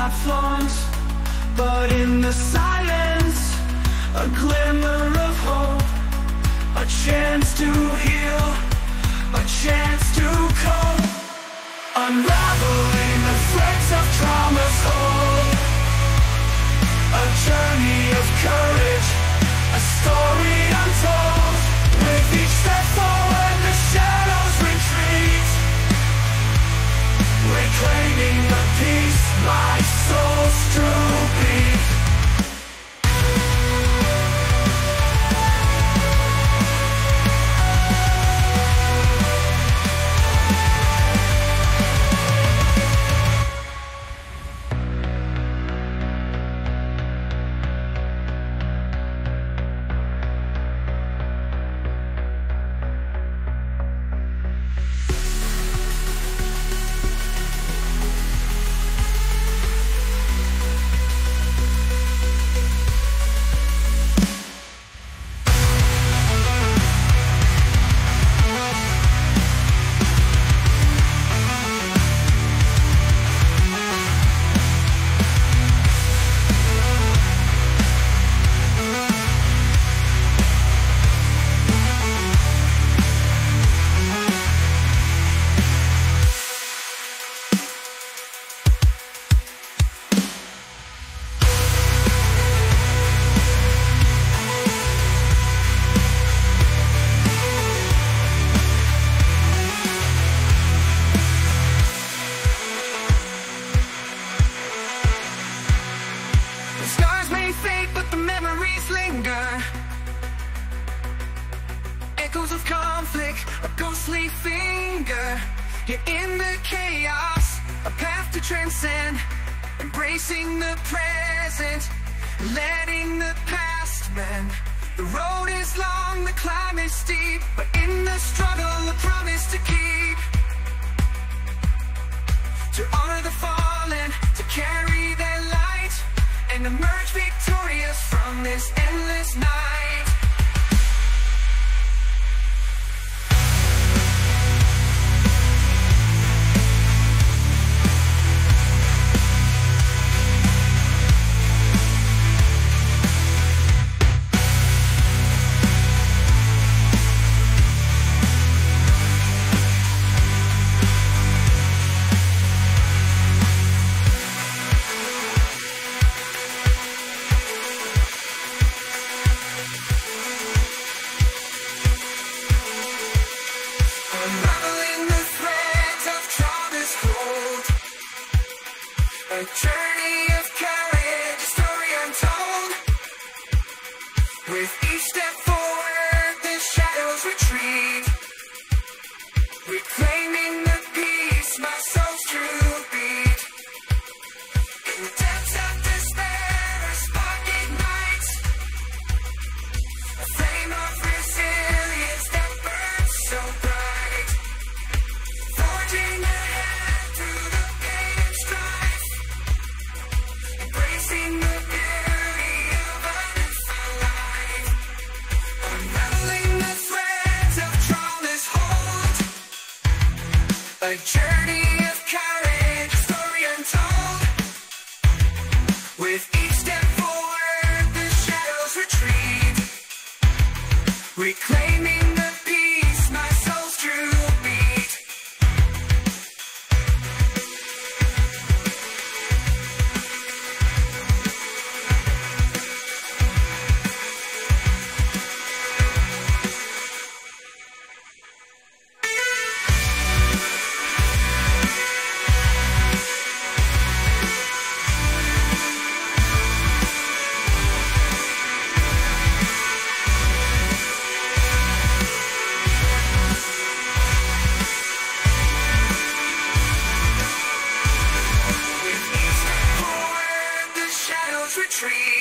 that flaunts, but in the silence, a glimmer of hope, a chance to heal, a chance to cope, unraveling the threads of trauma's hold. A journey of courage, a story untold. With each step forward, the shadows retreat, reclaiming the peace, my soul's true beat. Echoes of conflict, a ghostly finger. Yet in the chaos, a path to transcend. Embracing the present, letting the past mend. The road is long, the climb is steep, but in the struggle, a promise to keep. To honor the fallen, to carry their light, and emerge victorious from this endless night. Unraveling the threads of trauma's hold. A journey of courage, a story untold. With each step forward, the shadows retreat, reclaiming the peace, my soul's true beat. In the depths of despair, a spark ignites, a flame of resilience that burns so bright. Forging ahead through the pain and strife, embracing the beauty of a newfound life. Unraveling the threads of trauma's hold. A journey of courage, a story untold. With each step forward, the shadows retreat, reclaiming the peace, my soul's true beat. With each step forward, the shadows retreat,